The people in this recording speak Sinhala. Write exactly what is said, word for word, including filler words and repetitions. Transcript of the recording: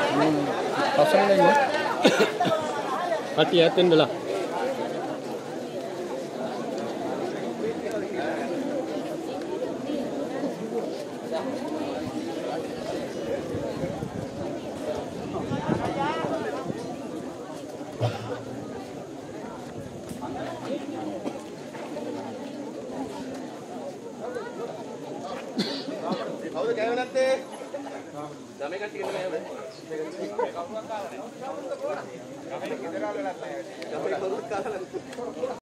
pasang na yun. Hati-hatin dala. කවුද කෑවේ නැත්තේ? ළමයි කට්ටිය ගෙනම යවද?